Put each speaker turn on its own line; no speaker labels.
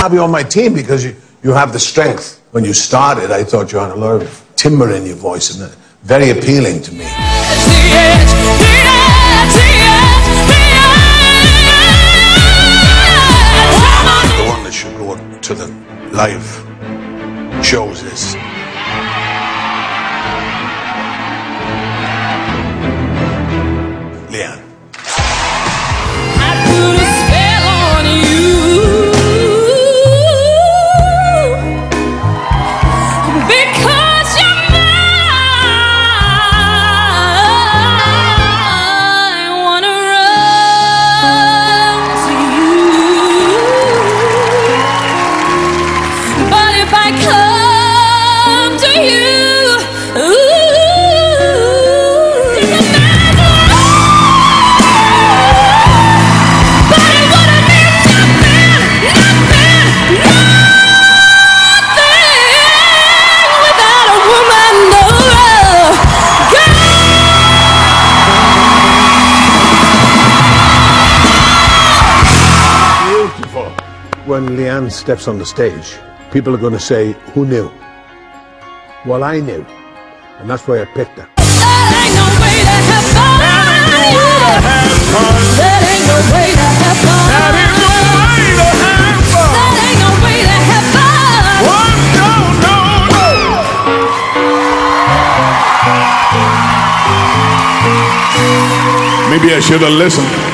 have you on my team because you have the strength. When you started, I thought you had a lot of timber in your voice, and very appealing to me. The one that should go to the live shows is Leanne. When Leanne steps on the stage, people are going to say, who knew? Well, I knew, and that's why I picked her.
That ain't no way to have fun. That ain't no way to have fun. That ain't no way to have fun. That ain't no way to have fun.
Maybe I should have listened.